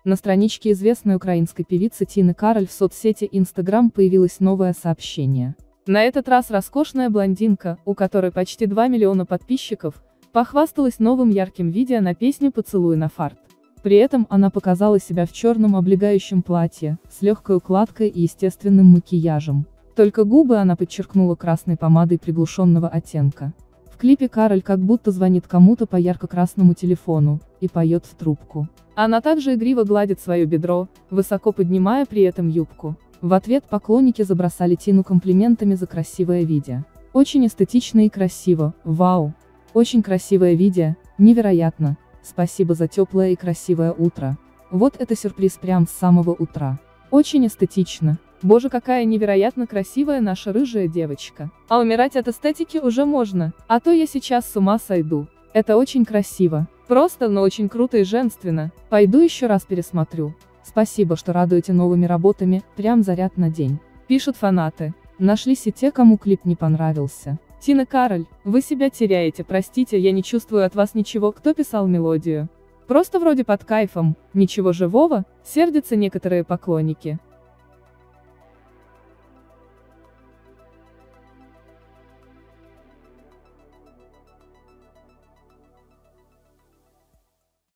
На страничке известной украинской певицы Тины Кароль в соцсети Instagram появилось новое сообщение. На этот раз роскошная блондинка, у которой почти 2 миллиона подписчиков, похвасталась новым ярким видео на песню «Поцелуй на фарт». При этом она показала себя в черном облегающем платье, с легкой укладкой и естественным макияжем. Только губы она подчеркнула красной помадой приглушенного оттенка. В клипе Кароль как будто звонит кому-то по ярко-красному телефону и поет в трубку. Она также игриво гладит свое бедро, высоко поднимая при этом юбку. В ответ поклонники забросали Тину комплиментами за красивое видео. Очень эстетично и красиво, вау! Очень красивое видео, невероятно! Спасибо за теплое и красивое утро. Вот это сюрприз прям с самого утра. Очень эстетично. Боже, какая невероятно красивая наша рыжая девочка. А умирать от эстетики уже можно, а то я сейчас с ума сойду. Это очень красиво. Просто, но очень круто и женственно. Пойду еще раз пересмотрю. Спасибо, что радуете новыми работами, прям заряд на день. Пишут фанаты. Нашлись и те, кому клип не понравился. Тина Кароль, вы себя теряете, простите, я не чувствую от вас ничего, кто писал мелодию. Просто вроде под кайфом, ничего живого, сердятся некоторые поклонники.